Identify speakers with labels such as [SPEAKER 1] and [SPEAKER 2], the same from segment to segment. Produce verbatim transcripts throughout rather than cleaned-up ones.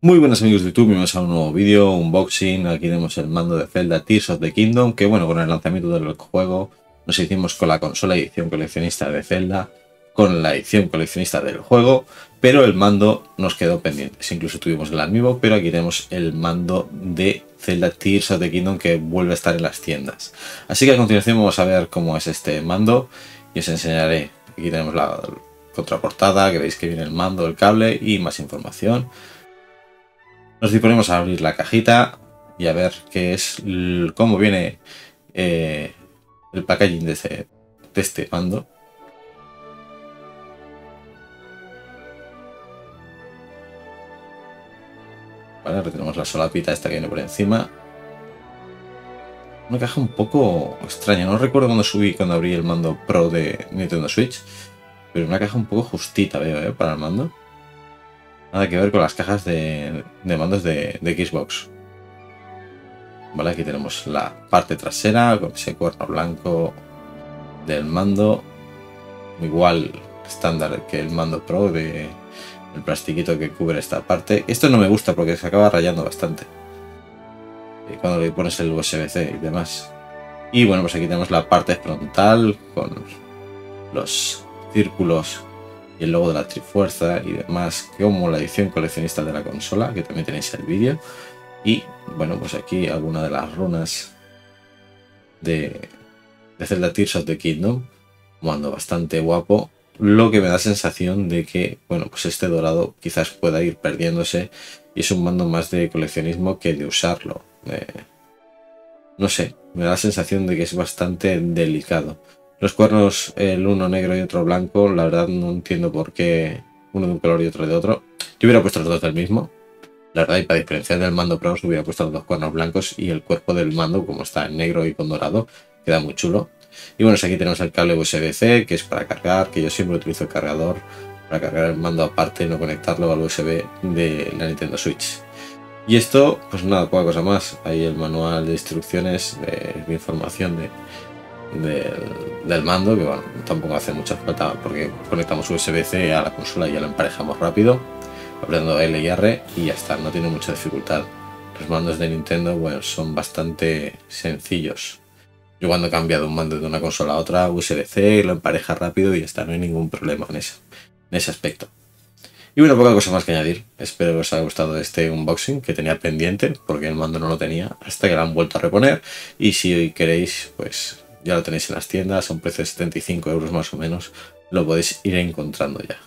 [SPEAKER 1] Muy buenas amigos de YouTube, bienvenidos a un nuevo vídeo, unboxing. Aquí tenemos el mando de Zelda Tears of the Kingdom, que bueno, con el lanzamiento del juego nos hicimos con la consola edición coleccionista de Zelda, con la edición coleccionista del juego, pero el mando nos quedó pendiente. Incluso tuvimos el amiibo, pero aquí tenemos el mando de Zelda Tears of the Kingdom que vuelve a estar en las tiendas. Así que a continuación vamos a ver cómo es este mando y os enseñaré. Aquí tenemos la contraportada, que veis que viene el mando, el cable y más información. Nos disponemos a abrir la cajita y a ver qué es, cómo viene eh, el packaging de este, de este mando. Vale, retenemos la solapita esta que viene por encima. Una caja un poco extraña, no recuerdo cuando subí, cuando abrí el mando Pro de Nintendo Switch, pero una caja un poco justita veo, ¿eh? Para el mando. Nada que ver con las cajas de, de mandos de, de Xbox. Vale, aquí tenemos la parte trasera con ese cuerno blanco del mando. Igual estándar que el mando Pro, de el plastiquito que cubre esta parte. Esto no me gusta porque se acaba rayando bastante y cuando le pones el U S B C y demás. Y bueno, pues aquí tenemos la parte frontal con los círculos y el logo de la Trifuerza y demás, como la edición coleccionista de la consola, que también tenéis el vídeo. Y bueno, pues aquí alguna de las runas de, de Zelda Tears of the Kingdom, un mando bastante guapo, lo que me da sensación de que, bueno, pues este dorado quizás pueda ir perdiéndose y es un mando más de coleccionismo que de usarlo. Eh, no sé, me da la sensación de que es bastante delicado. Los cuernos, el uno negro y otro blanco, la verdad no entiendo por qué uno de un color y otro de otro. Yo hubiera puesto los dos del mismo, la verdad, y para diferenciar del mando Pro hubiera puesto los dos cuernos blancos y el cuerpo del mando, como está en negro y con dorado, queda muy chulo. Y bueno, aquí tenemos el cable U S B C, que es para cargar, que yo siempre utilizo el cargador para cargar el mando aparte y no conectarlo al U S B de la Nintendo Switch. Y esto, pues nada, poca cosa más. Ahí el manual de instrucciones, de, de información de... Del, del mando, que bueno, tampoco hace mucha falta porque conectamos U S B C a la consola y ya lo emparejamos rápido, apretando L y R y ya está, no tiene mucha dificultad. Los mandos de Nintendo, bueno, son bastante sencillos. Yo cuando he cambiado un mando de una consola a otra, U S B C, lo empareja rápido y ya está, no hay ningún problema en eso, en ese aspecto. Y bueno, poca cosa más que añadir. Espero que os haya gustado este unboxing que tenía pendiente porque el mando no lo tenía hasta que lo han vuelto a reponer. Y si queréis, pues ya lo tenéis en las tiendas, a un precio de setenta y cinco euros más o menos, lo podéis ir encontrando ya.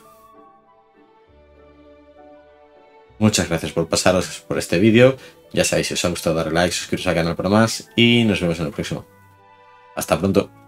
[SPEAKER 1] Muchas gracias por pasaros por este vídeo. Ya sabéis, si os ha gustado darle like, suscribiros al canal para más y nos vemos en el próximo. Hasta pronto.